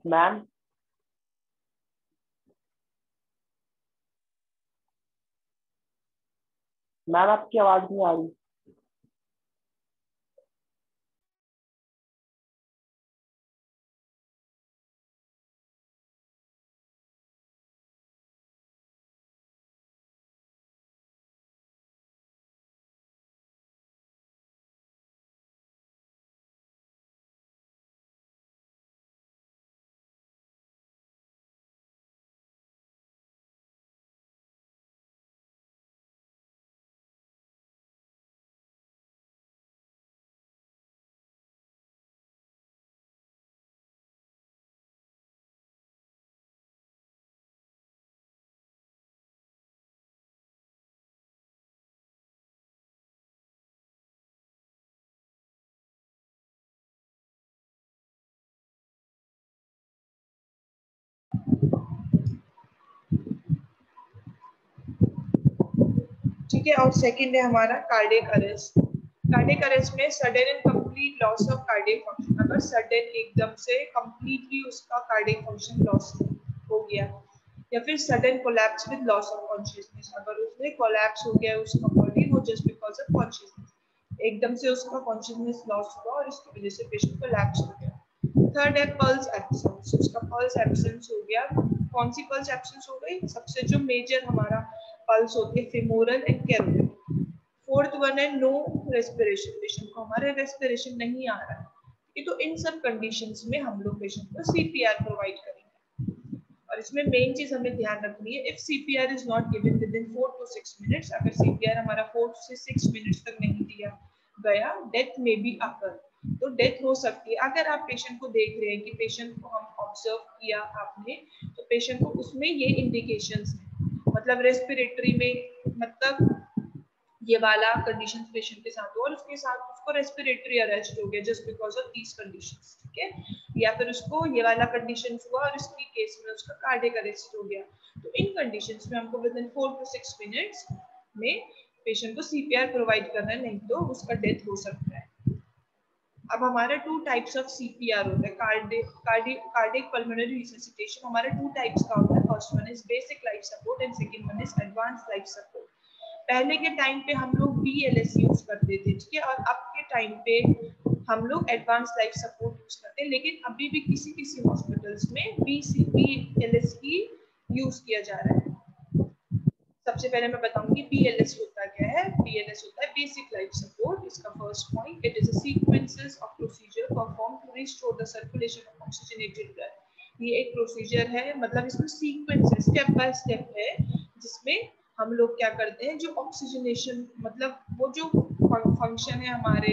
Ma'am ma'am आपकी आवाज नहीं आ रही। ठीक है। और सेकंड है हमारा कार्डियक अरेस्ट। कार्डियक अरेस्ट में sudden and complete loss of cardiac function. अगर सडन एकदम से कंप्लीटली उसका कार्डियक फंक्शन लॉस हो गया, या फिर sudden collapse with loss of consciousness. अगर उसमें कोलैप्स हो गया उसका बॉडी, वो जस्ट बिकॉज ऑफ कॉन्शियसनेस, एकदम से उसका कॉन्शियसनेस लॉस हुआ और इसकी वजह से पेशेंट कोलैप्स हो गया। थर्ड है पल्स एब्सेंस। उसका पल्स एब्सेंस हो गया। कौन सी पल्स एब्सेंस हो गई? सबसे जो मेजर हमारा पल्स होती है femoral and carotid. Fourth one है नो रेस्पिरेशन। पेशेंट को हमारे रेस्पिरेशन नहीं आ रहा है। ये तो इन सब कंडीशंस में हम लोग पेशेंट को सीपीआर प्रोवाइड करेंगे। और इसमें मेन चीज हमें ध्यान रखनी है, if CPR is not given within 4 to 6 minutes, अगर सीपीआर हमारा 4 से 6 मिनट्स तक नहीं दिया गया, डेथ में बी अकर। तो डेथ हो सकती है। अगर आप पेशेंट को देख रहे हैं कि पेशेंट को हम ऑब्जर्व किया आपने, तो पेशेंट को उसमें ये इंडिकेशंस हैं, मतलब रेस्पिरेटरी में, मतलब ये वाला कंडीशन पेशेंट के साथ हो और उसके साथ उसको रेस्पिरेटरी अरेस्ट हो गया just because of these conditions, ठीक है, या फिर उसको ये वाला कंडीशन हुआ और इसकी केस में उसका कार्डियक अरेस्ट हो गया। तो इन कंडीशंस में हमको विद इन 4 to 6 मिनट्स में पेशेंट को सीपीआर प्रोवाइड करना है, नहीं तो उसका डेथ हो सकता है। अब हमारे 2 टाइप्स ऑफ सीपीआर होते हैं। कार्डियक पल्मोनरी रिससिटेशन हमारे 2 टाइप्स का होता है। First one is basic life support and second one is advance life support. पहले के टाइम पे हम लोग BLS यूज करते थे, ठीक है, और अब के टाइम पे हम लोग एडवांस लाइफ सपोर्ट यूज करते हैं, लेकिन अभी भी किसी किसी हॉस्पिटल्स में BLS की यूज किया जा रहा है। सबसे पहले मैं बताऊंगी BLS होता क्या है। BLS होता है बेसिक लाइफ सपोर्ट। इसका first point, it is a sequences of procedure perform to restore the circulation of oxygenated blood. ये एक प्रोसीजर है, मतलब इसमें सीक्वेंस है, स्टेप बाय स्टेप है, जिसमें हम लोग क्या करते हैं, जो ऑक्सीजनेशन, मतलब वो जो फंक्शन है हमारे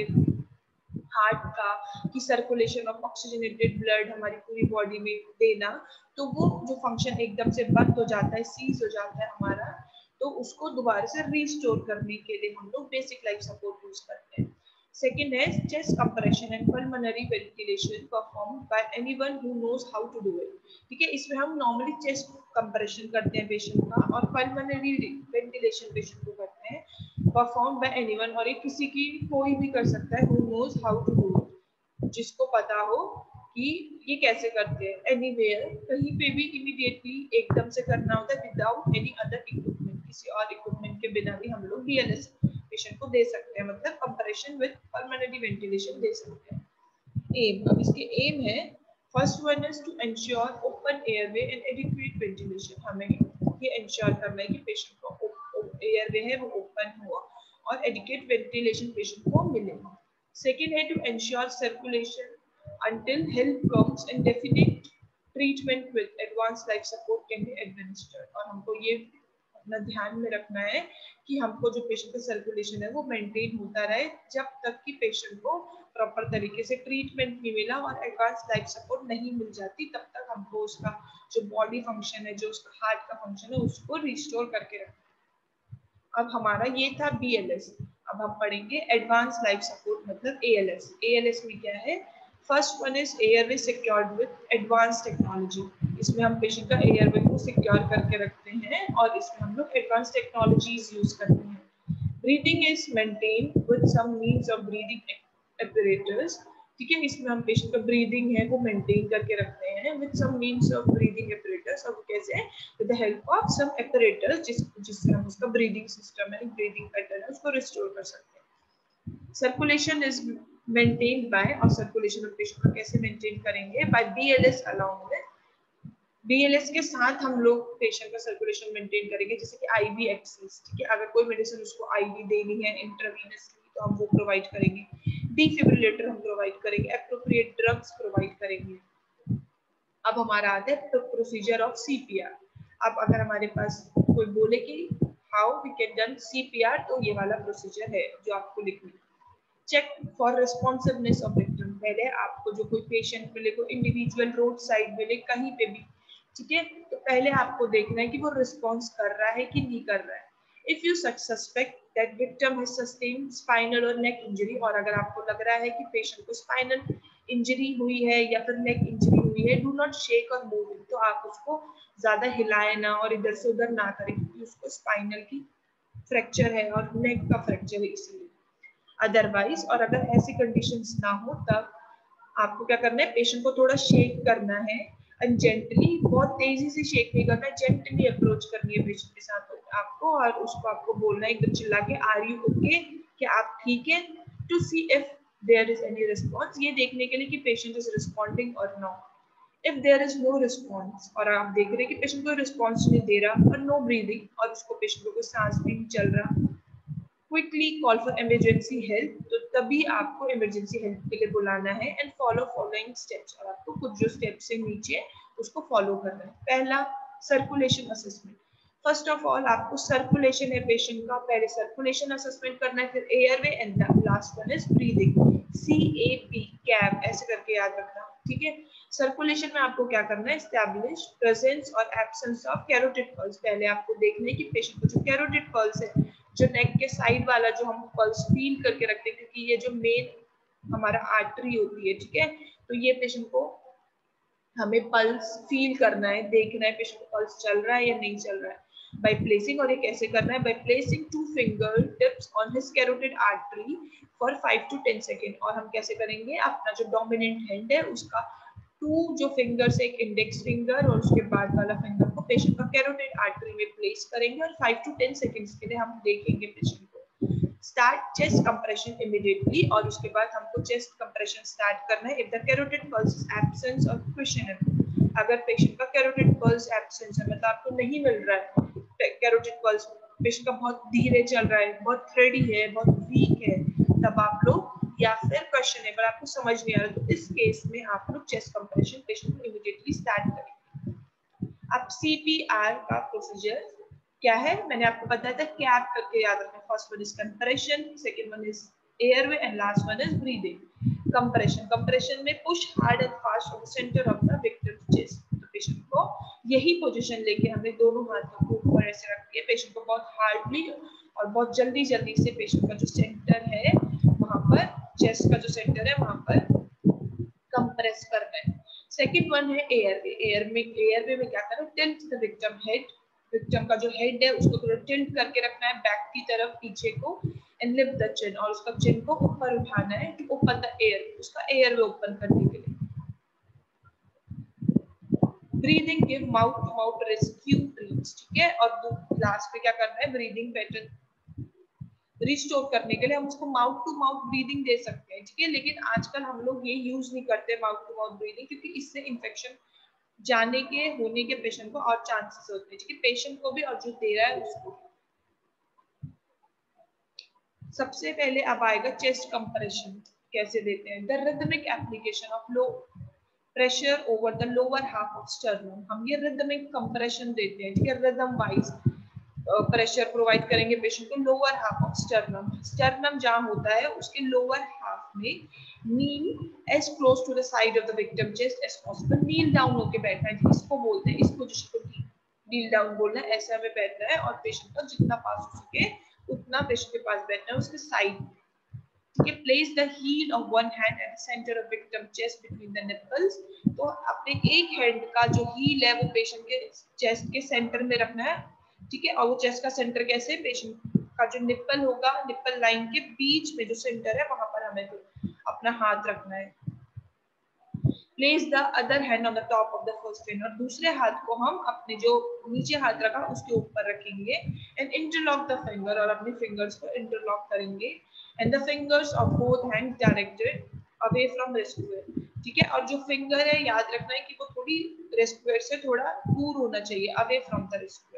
हार्ट का कि सर्कुलेशन ऑफ ऑक्सीजनेटेड ब्लड हमारी पूरी बॉडी में देना, तो वो जो फंक्शन एकदम से बंद हो जाता है, सीज हो जाता है हमारा, तो उसको दोबारा से रिस्टोर करने के लिए हम लोग बेसिक लाइफ सपोर्ट यूज करते हैं। सेकेंड है chest compression and pulmonary ventilation perform by anyone who knows how to do it. ठीक है, इसमें हम नॉर्मली चेस्ट कंप्रेशन करते हैं पेशेंट का, और पल्मोनरी वेंटिलेशन पेशेंट को करते हैं परफॉर्म बाय एनीवन, और ये किसी की कोई भी कर सकता है, who knows how to do it, जिसको पता हो कि ये कैसे करते हैं। एनीवेयर, कहीं पे भी इमीडिएटली एकदम से करना होता है विदाउट एनी अदर इक्विपमेंट, किसी और इक्विपमेंट के बिना भी हम लोग BLS पेशेंट को दे सकते हैं, मतलब कंप्रेशन विद पल्मोनरी वेंटिलेशन दे सकते हैं। एम, अब इसके एम है, first one is to ensure open airway and adequate ventilation. हमें ये एंश्योर करना है कि पेशेंट को एयरवे है वो ओपन हो और एडिक्वेट वेंटिलेशन पेशेंट को मिले। सेकेंड है to ensure circulation until help comes and definite treatment with advanced life support can be administered। और हमको ये अपना ध्यान में रखना है कि हमको जो पेशेंट का सर्कुलेशन है वो मेंटेन होता रहे जब तक कि पेशेंट को प्रॉपर तरीके से ट्रीटमेंट नहीं मिला और एडवांस लाइफ सपोर्ट नहीं मिल जाती, तब तक हमको उसका जो बॉडी फंक्शन है, जो उसका हार्ट का फंक्शन है, उसको रिस्टोर करके रखना। अब हमारा ये था BLS। अब हम पढ़ेंगे एडवांस लाइफ सपोर्ट, मतलब ALS। ALS में क्या है? First one is airway secured with advance technology. इसमें हम पेशेंट का एयरवे को सिक्योर करके रखते हैं और इसमें हम लोग एडवांस टेक्नोलॉजीज यूज करते हैं। Breathing is maintained with some means of breathing apparatus ठीक है। इसमें हम पेशेंट का ब्रीदिंग है वो मेंटेन करके रखते हैं with some means of breathing apparatus, और कैसे with the help of some apparatus जिससे हम उसका ब्रीदिंग सिस्टम है, ब्रीदिंग पैटर्न है, उसको रिस्टोर कर सकते हैं। सर्कुलेशन इज मेंटेन्ड बाय, और सर्कुलेशन ऑफ पेशेंट को कैसे मेंटेन करेंगे, by BLS along with, BLS के साथ हम लोग पेशेंट का सर्कुलेशन मेंटेन करेंगे, जैसे कि आईवी एक्सेस। ठीक है, अगर कोई मेडिसिन उसको आईवी देनी है इंट्रावेनसली तो हम वो प्रोवाइड करेंगे, डिफिब्रिलेटर हम प्रोवाइड करेंगे, एप्रोप्रिएट ड्रग्स प्रोवाइड करेंगे। अब हमारा आता है प्रोसीजर ऑफ सीपीआर। अब अगर हमारे पास कोई बोले कि how we can done CPR, तो ये वाला प्रोसीजर है जो आपको लिखना है। Check for responsiveness of victim. पहले आपको जो कोई पेशेंट मिले, कोई इंडिविजुअल रोड साइड मिले, कहीं पे भी, ठीक है, तो पहले आपको देखना है कि वो रिस्पॉन्स कर रहा है कि नहीं कर रहा है। If you suspect that victim has sustained spinal और नेक इंजरी, और अगर आपको लग रहा है कि पेशेंट को स्पाइनल इंजरी हुई है या फिर नेक इंजरी हुई है, डू नॉट शेक और मूव, तो आप उसको ज्यादा हिलाए ना और इधर से उधर ना करें, क्योंकि उसको स्पाइनल की फ्रैक्चर है और नेक का फ्रैक्चर है इसलिए। अदरवाइज, और अगर ऐसी कंडीशंस ना हो तब आपको क्या करना है, पेशेंट को थोड़ा शेक करना है एंड जेंटली, बहुत तेजी से शेक नहीं करना है, जेंटली अप्रोच करनी है पेशेंट के साथ आपको, और उसको आपको बोलना है एकदम चिल्ला के, आर यू ओके, कि आप ठीक है, to see if there is any response, ये देखने के लिए कि पेशेंट इज रिस्पॉन्डिंग और not. If there is no response, और आप देख रहे हैं कि पेशेंट को रिस्पॉन्स नहीं दे रहा और नो ब्रीदिंग, और उसको पेशेंट को कोई सांस भी नहीं चल रहा, quickly call for emergency help, तो तभी आपको इमरजेंसी हेल्प के लिए बुलाना है, एंड फॉलो फॉलोइंग स्टेप्स, और आपको कुछ जो स्टेप्स है नीचे उसको फॉलो करना है। पहला, circulation assessment. First of all आपको सर्कुलेशन है पेशेंट का, पहले सर्कुलेशन असेसमेंट करना है, फिर airway, and last one is breathing, CAP, cap ऐसे करके याद रखना। ठीक है, सर्कुलेशन में आपको क्या करना है, एस्टैब्लिश प्रेजेंस और एब्सेंस ऑफ कैरोटिड पल्स। पहले आपको देखना है कि पेशेंट को जो कैरोटिड पल्स है, जो नेक के साइड वाला जो हम पल्स फील करके रखते हैं, क्योंकि ये जो मेन हमारा आर्टरी होती है, ठीक है, तो ये पेशेंट को हमें पल्स फील करना है, देखना है पेशेंट को पल्स चल रहा है या नहीं चल रहा है, बाय प्लेसिंग, और ये कैसे करना है, by placing 2 finger tips on his carotid artery for 5 to 10 second. और हम कैसे करेंगे, अपना जो डोमिनेंट हैंड है उसका 2 जो फिंगर्स, एक इंडेक्स फिंगर और उसके बाद वाला फिंगर को पेशेंट का कैरोटिड आर्टरी में प्लेस करेंगे, और 5 to 10 सेकेंड्स के लिए हम देखेंगे पेशेंट को। स्टार्ट चेस्ट कंप्रेशन इमीडिएटली, और उसके बाद हमको चेस्ट कंप्रेशन स्टार्ट करना है if the carotid pulse is absence और क्वेश्चनेबल। अगर पेशेंट का कैरोटिड पल्स एब्सेंस है, मतलब आपको नहीं मिल रहा है कैरोटिड पल्स, पेशेंट का बहुत धीरे चल रहा है, बहुत थ्रेडी है, बहुत वीक है, तब आप लोग, या फिर क्वेश्चनेबल आपको समझ नहीं आ रहा, तो इस केस में आप लोग चेस्ट कंप्रेशन पेशेंट को इमीडिएटली स्टार्ट करेंगे। अब सीपीआर का प्रोसीजर क्या है, मैंने आपको बताया था, कैप करके याद रखना। First one is compression, second one is airway, and last one is breathing. Compression, compression में push hard and fast from the centre of the victim chest. तो पेशेंट को यही पोजीशन लेके हमने दोनों हाथों को ऊपर ऐसे रख के पेशेंट को बहुत हार्डली और बहुत जल्दी जल्दी से पेशेंट का जो सेंटर है वहां पर, चेस्ट का जो सेंटर है वहां पर कंप्रेस करना है। सेकंड वन है एयरवे। एयरवे में क्या करना है, tilt the victim head, victim का जो हेड है उसको थोड़ा टिल्ट करके रखना है बैक की तरफ, पीछे को, एंड लिफ्ट द चिन, और उसका चिन को ऊपर उठाना है टू ओपन द एयर, उसका एयरवे ओपन करने के लिए। Breathing, give mouth to mouth rescue breaths, ठीक है, और लास्ट में क्या करना है, ब्रीदिंग पैटर्न रिस्टोर करने के लिए हम उसको माउथ टू माउथ ब्रीदिंग दे सकते हैं, ठीक है, लेकिन आजकल हम लोग ये यूज नहीं करते माउथ टू माउथ ब्रीदिंग, क्योंकि इससे इन्फेक्शन जाने के होने के पेशेंट को और चांसेस होते हैं, ठीक है, पेशेंट को भी और जो दे रहा है उसको। सबसे पहले अब आएगा चेस्ट कंप्रेशन, कैसे देते हैं, the rhythmic application of low pressure over the lower half of sternum. हम ये रिदमिक कंप्रेशन देते हैं, ठीक है, रिदम वाइज प्रेशर प्रोवाइड करेंगे पेशेंट को lower half of sternum. Sternum जहां होता है उसके लोअर हाफ में, kneel as close to the side of the victim chest as possible, kneel down होके बैठना है, इसको बोलते हैं, इस पोजीशन को नील डाउन बोलना है, ऐसे हमें बैठना है, और पेशेंट का जितना पास हो सके उतना पेशेंट के पास बैठना है, उसके साइड। ठीक है, place the heel of one hand at the centre of victim chest between the nipples. तो अपने एक हैंड का जो हील है वो पेशेंट के चेस्ट के सेंटर में रखना है, ठीक है, और वो चेस्ट का सेंटर कैसे, पेशेंट का जो निप्पल होगा, निप्पल लाइन के बीच में जो सेंटर है वहां पर हमें तो अपना हाथ रखना है। Place the other hand on the top of the first finger, दूसरे हाथ को हम अपने जो नीचे हाथ रखा उसके ऊपर रखेंगे एंड इंटरलॉक द फिंगर, और अपने फिंगर्स को इंटरलॉक करेंगे and the fingers of both hand directed away from rescuer, ठीक है। और जो फिंगर है याद रखना है कि वो थोड़ी रेस्टुअर से थोड़ा दूर होना चाहिए, अवे फ्रॉम द रेस्टुअर।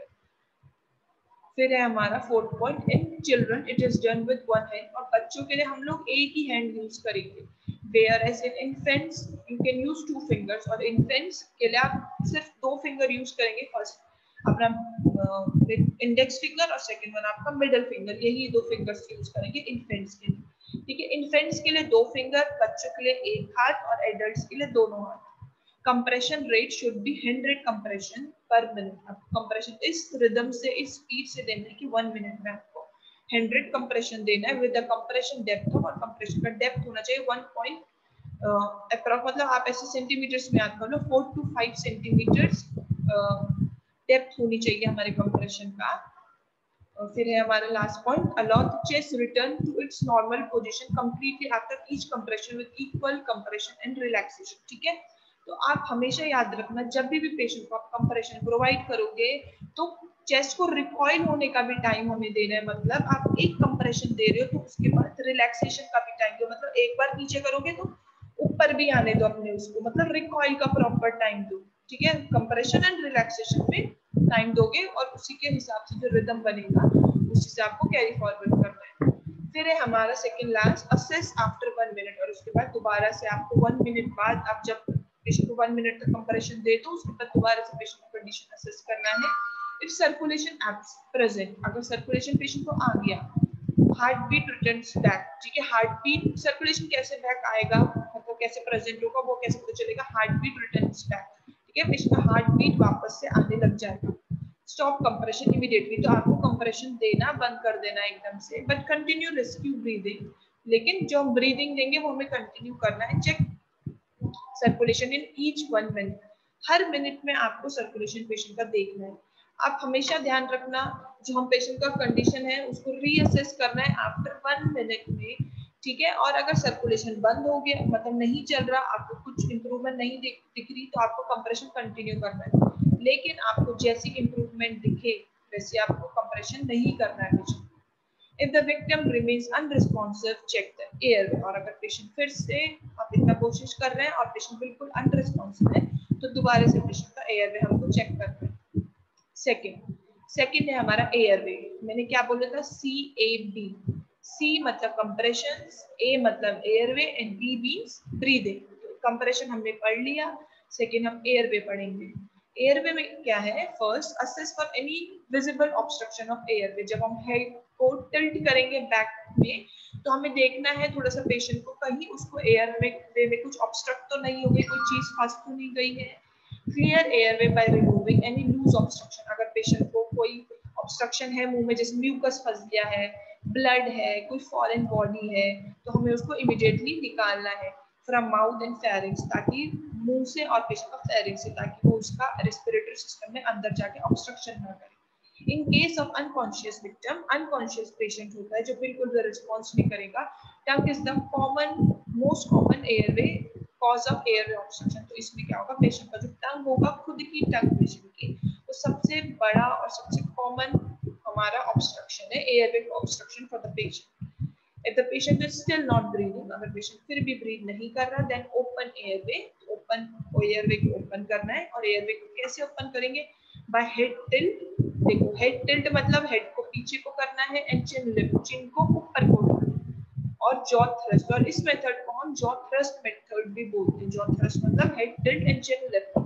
फिर है हमारा fourth point, in children it is done with one hand, और बच्चों के लिए हम लोग एक ही हैंड यूज करेंगे, whereas in infants you can use two fingers, और infants के लिए आप सिर्फ दो फिंगर यूज करेंगे, फर्स्ट अपना इंडेक्स फिंगर और सेकंड वन आपका मिडिल फिंगर, यही दो फिंगर्स यूज करेंगे इन्फेंट्स के लिए, ठीक है। इन्फेंट्स के लिए दो फिंगर, बच्चों के लिए एक हाथ और एडल्ट्स के लिए दोनों हाथ। Compression rate should be 100 compression per minute. अब कंप्रेशन इस रिदम से, इस स्पीड से देना है कि 1 मिनट में आपको 100 कंप्रेशन देना है विद द कंप्रेशन डेप्थ, और कंप्रेशन का डेप्थ होना चाहिए 1 अप्रॉक्स, मतलब आप ऐसे सेंटीमीटर्स में याद कर लो, 4 to 5 सेंटीमीटर्स डेप्थ होनी चाहिए हमारे कंप्रेशन का। फिर है हमारा last point, allow the chest return to its normal position completely after each compression with equal compression and relaxation, ठीक है। तो आप हमेशा याद रखना, जब भी पेशेंट को आप कंप्रेशन प्रोवाइड करोगे तो चेस्ट को रिकॉइल होने का भी टाइम हमें देना है, मतलब आप एक कंप्रेशन दे रहे हो तो उसके बाद रिलैक्सेशन का भी टाइम दो, मतलब एक बार नीचे करोगे तो ऊपर भी आने दो अपने उसको, मतलब रिकॉइल का प्रॉपर टाइम दो, ठीक है। कंप्रेशन एंड रिलैक्सेशन में टाइम दोगे और उसी के हिसाब से जो रिदम बनेगा उसी से आपको कैरी फॉरवर्ड करना है। फिर है हमारा second last, assess after 1 minute, और उसके बाद दोबारा से आपको 1 मिनट बाद, आप जब पेशेंट को 1 मिनट तक कंप्रेशन दे तो उसके बाद दोबारा से पेशेंट की कंडीशन असेस करना है। इफ सर्कुलेशन एब्स प्रेजेंट, अगर सर्कुलेशन पेशेंट को आ गया, हार्ट बीट रिटर्न्स बैक, ठीक है। हार्ट बीट सर्कुलेशन कैसे बैक आएगा, मतलब कैसे प्रेजेंट होगा वो कैसे पता चलेगा, हार्ट बीट रिटर्न्स बैक, ठीक है। पेशेंट का हार्ट बीट वापस से आने लग जाएगा। स्टॉप कंप्रेशन इमीडिएटली, तो आपको कंप्रेशन देना बंद कर देना एकदम से, बट कंटिन्यू रेस्क्यू ब्रीदिंग, लेकिन जो हम ब्रीदिंग देंगे वो हमें कंटिन्यू करना है। Check circulation in each 1 minute, हर मिनट में आपको सर्कुलेशन पेशेंट का देखना है। आप हमेशा ध्यान रखना, जो हम पेशेंट का कंडीशन है उसको रीअसेस करना है आफ्टर 1 मिनट में, ठीक है। और अगर सर्कुलेशन बंद हो गया, मतलब नहीं चल रहा, आपको कुछ इंप्रूवमेंट नहीं दिख रही, तो आपको कंप्रेशन कंटिन्यू करना है, लेकिन आपको जैसी इंप्रूवमेंट दिखे वैसे आपको कंप्रेशन नहीं करना है patient. If the victim remains unresponsive, check the airway, और अगर पेशेंट फिर से आप इतना कोशिश कर रहे हैं और पेशेंट बिल्कुल अनरिस्पॉन्सिव है तो दोबारा से पेशेंट का एयरवे हमको चेक करना है। सेकंड है हमारा एयरवे, मैंने क्या बोला था, CAB, C मतलब कंप्रेशन, A मतलब airway and B means breathing. Compression हमने पढ़ लिया, सेकंड हम एयरवे पढ़ेंगे। एयरवे में क्या है, first assess for any visible obstruction of airway, जब हम हेड को टिल्ट करेंगे बैक में तो हमें देखना है थोड़ा सा पेशेंट को, कहीं उसको एयरवे में कुछ ऑब्स्ट्रक्ट तो नहीं हो गई, कोई चीज फंस तो नहीं गई है। Clear airway by removing any loose obstruction, अगर पेशेंट को कोई ऑब्स्ट्रक्शन है मुंह में, जैसे म्यूकस फंस गया है, ब्लड है, कोई फॉरेन बॉडी है, तो हमें उसको इमीडिएटली निकालना है फ्रॉम माउथ एंड फेरिंग्स, ताकि मुंह से और पेशेंट का फेरिंग्स से, ताकि वो उसका रेस्पिरेटरी सिस्टम में अंदर जाके ऑब्स्ट्रक्शन ना करे। In case of unconscious victim, unconscious patient होता है जो बिल्कुल भी रिस्पॉन्स नहीं करेगा, tongue is the most common airway cause of airway obstruction. तो इसमें क्या होगा, पेशेंट का जो टंग होगा, खुद की टंग पेशेंट की, तो सबसे बड़ा और सबसे कॉमन हमारा ऑब्स्ट्रक्शन है, airway obstruction for the patient. If the patient is still not breathing, अगर पेशेंट फिर भी ब्रीथ नहीं कर रहा, then open airway, open airway को ओपन करना है। और एयरवे को कैसे ओपन करेंगे, बाय हेड टिल्ट। देखो हेड टिल्ट मतलब हेड को पीछे को करना है एंड चिन लिफ्ट, चिन को ऊपर को करना है, और जॉ थ्रस्ट, और इस मेथड को हम जॉ थ्रस्ट मेथड भी बोलते हैं। जॉ थ्रस्ट मतलब head tilt and chin lift.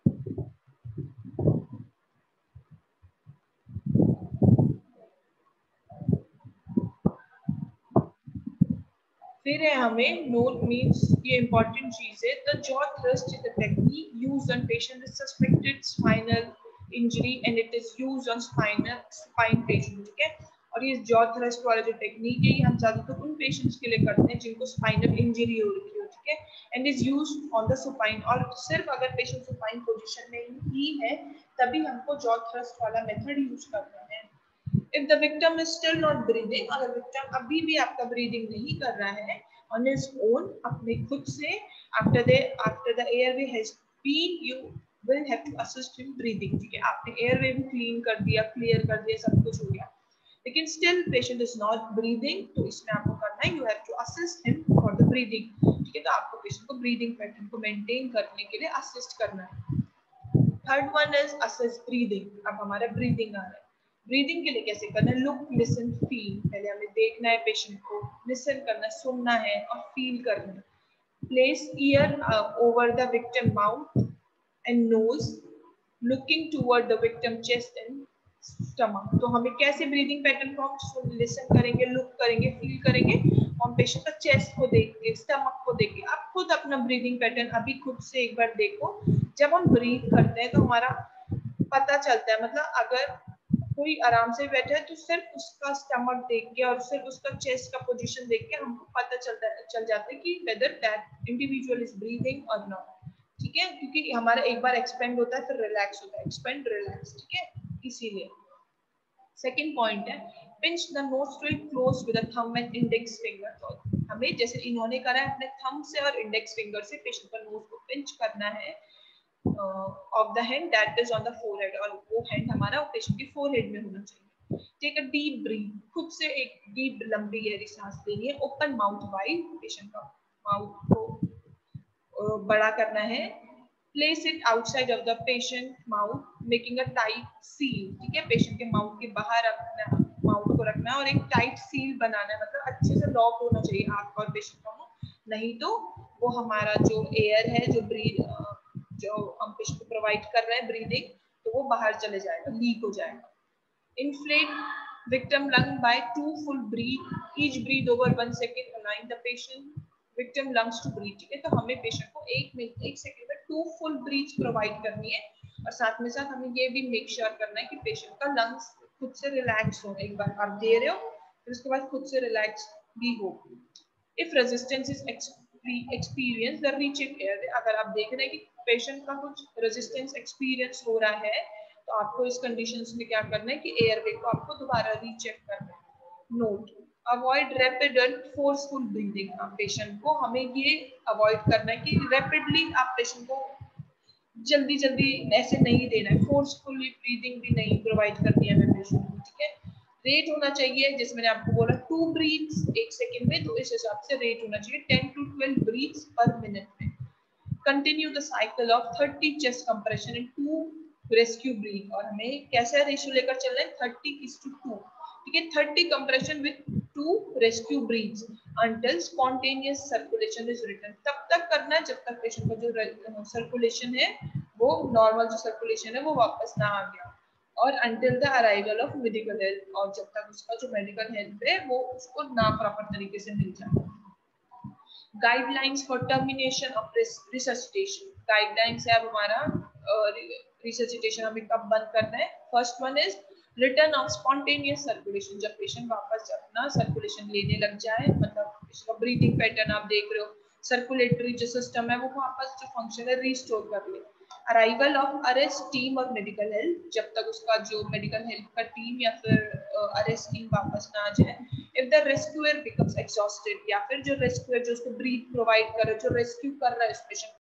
फिर है हमें नोट मींस, ये इंपॉर्टेंट चीज है, the jaw thrust is the technique used on patient with suspected spinal injury and it is used on spine patient, ठीक है। और ये जॉ थ्रस्ट वाला जो टेक्निक है ये हम ज्यादातर उन पेशेंट्स के लिए करते हैं जिनको स्पाइनल इंजरी हो रखी हो, ठीक है, and is used on the supine. और सिर्फ अगर पेशेंट सुपाइन पोजीशन में ही है तभी हमको जॉ थ्रस्ट वाला मेथड यूज करना है। If the victim is still not breathing, अगर victim अभी भी आपका ब्रीदिंग नहीं कर रहा है on his own, अपने खुद से, after the airway has been, you will have to assist him breathing. ठीक है, आपने एयरवे भी क्लीन कर दिया, क्लियर कर दिया, सब कुछ हो गया, लेकिन still patient is not breathing, तो इसमें आपको करना है, you have to assist him for the breathing. ठीक है, तो आपको पेशेंट को ब्रीदिंग पैटर्न को मेंटेन करने के लिए असिस्ट करना है. Third one is assist breathing. अब हमारा ब्रीदिंग आ रहा है. ब्रीदिंग के लिए कैसे करना है? Look, listen, feel. पहले हमें देखना है पेशेंट को, लिसन करना है, सुनना है और फील करना है. Place ear over the victim mouth and nose, looking toward the victim chest and stomach. तो हमें कैसे ब्रीदिंग पैटर्न को हम लिसन करेंगे, लुक करेंगे, फील करेंगे, हम पेशेंट का चेस्ट को देख के, स्टमक को देख के. आप खुद अपना ब्रीदिंग पैटर्न अभी खुद से एक बार देखो. जब हम ब्रीथ करते हैं तो हमारा पता चलता है, मतलब अगर कोई आराम से बैठा है तो सिर्फ उसका स्टमक देख के और सिर्फ उसका चेस्ट का पोजीशन देख के हमको पता चल जाता है कि whether that individual is breathing और नॉट. ठीक है, क्योंकि हमारा एक बार एक्सपेंड होता है फिर रिलैक्स होता है, एक्सपेंड रिलैक्स. ठीक है, इसीलिए. सेकेंड पॉइंट है pinch the nostril close with thumb and index finger. तो हमें जैसे इन्होंने करा है अपने थंब से और इंडेक्स फिंगर से पेशेंट का नोज को पिंच करना है of the hand that is on the forehead, और वो हैंड हमारा पेशेंट के फोरहेड में होना चाहिए. Take a deep breath. खुद से एक डीप लंबी गहरी सांस लेनी है. Open mouth wide. पेशेंट का माउथ को बड़ा करना है. Place it outside of the patient mouth, making a tight seal. ठीक है, पेशेंट के माउथ के बाहर अपना माउथ को रखना है और एक टाइट सील बनाना है, मतलब अच्छे से लॉक होना चाहिए आपका और पेशेंट का मुंह. नहीं तो वो हमारा जो एयर है, जो हम पेशेंट को प्रोवाइड कर रहे हैं ब्रीदिंग, तो वो बाहर चले जाएगा, लीक हो जाएगा. Inflate victim lung by 2 full breath. Each breathe over 1 second, allowing the patient victim lungs to breathe. ठीक है, तो हमें पेशेंट को 1 सेकंड में 2 full breaths प्रोवाइड करनी है और साथ में साथ हमें ये भी मेक श्योर करना है कि पेशेंट का लंग्स खुद से रिलैक्स हो. एक बार आप दे रहे हो फिर उसके बाद खुद से रिलैक्स भी हो. If resistance is experienced, the recheck airway. अगर आप देख रहे हैं कि पेशेंट का कुछ रेजिस्टेंस एक्सपीरियंस हो रहा है तो आपको इस कंडीशंस में क्या करना है कि एयरवे को आपको दोबारा रीचेक करना है. Note, avoid rapid and forceful breathing. Patient को हमें ये अवॉइड करना है कि रैपिडली आप पेशेंट को जल्दी जल्दी ऐसे नहीं देना है. फोर्सफुली ब्रीदिंग भी नहीं प्रोवाइड करनी है हमें पेशेंट को. ठीक है, रेट होना चाहिए जैसे मैंने आपको बोला 2 ब्रीथ्स 1 सेकंड में, तो इस हिसाब से रेट होना चाहिए 10 to 12 ब्रीथ्स पर मिनट में. Continue the cycle of 30 chest compression and 2 rescue breath. और हमें कैसा रेशियो लेकर चलना है? 30:2. ठीक है, 30 compression with 2 rescue breaths until spontaneous circulation is return. तब तक करना है जब तक पेशेंट का जो सर्कुलेशन है वो नॉर्मल जो सर्कुलेशन है वो वापस ना आ गया, और until the arrival of medical help, और जब तक उसका जो मेडिकल हेल्प है वो उसको ना प्रॉपर तरीके से मिल जाए. Guidelines for termination of resuscitation. Guidelines है अब हमारा रिससिटेशन हमें कब बंद करना है. First one is return of spontaneous circulation. जब पेशेंट वापस अपना सर्कुलेशन लेने लग जाए, मतलब इसका ब्रीथिंग पैटर्न आप देख रहे हो, सर्कुलेटरी जो सिस्टम है वो वापस जो फंक्शन है रिस्टोर कर ले. अराइवल ऑफ अरेस्ट टीम और मेडिकल हेल्प. जब तक उसका जो मेडिकल हेल्प का टीम या फिर अरेस्ट टीम वापस ना आ जाए. If the rescuer becomes exhausted, या फिर जो रेस्क्यूअर जो उसको ब्रीथ प्रोवाइड कर रहा है, जो रेस्क्यू कर रहा है इस पेशेंट